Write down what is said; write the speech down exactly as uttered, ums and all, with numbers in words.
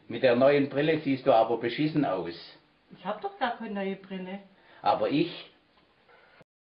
Mit der neuen Brille siehst du aber beschissen aus. Ich habe doch gar keine neue Brille. Aber ich,